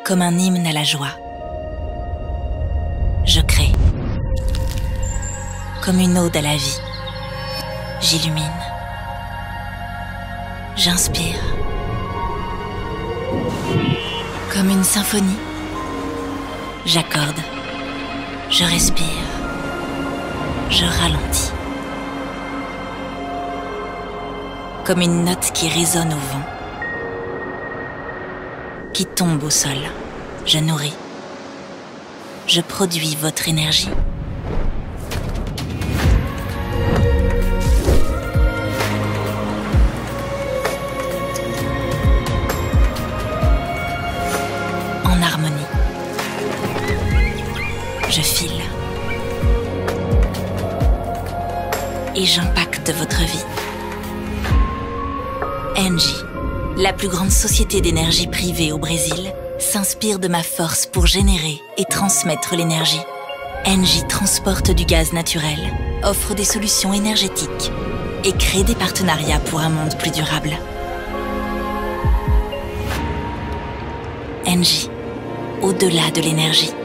comme un hymne à la joie. Je crée, comme une ode à la vie. J'illumine, j'inspire, comme une symphonie. J'accorde, je respire, je ralentis. Comme une note qui résonne au vent, qui tombe au sol. Je nourris, je produis votre énergie. En harmonie, je file et j'impacte votre vie. Engie, la plus grande société d'énergie privée au Brésil, s'inspire de ma force pour générer et transmettre l'énergie. Engie transporte du gaz naturel, offre des solutions énergétiques et crée des partenariats pour un monde plus durable. Engie, au-delà de l'énergie.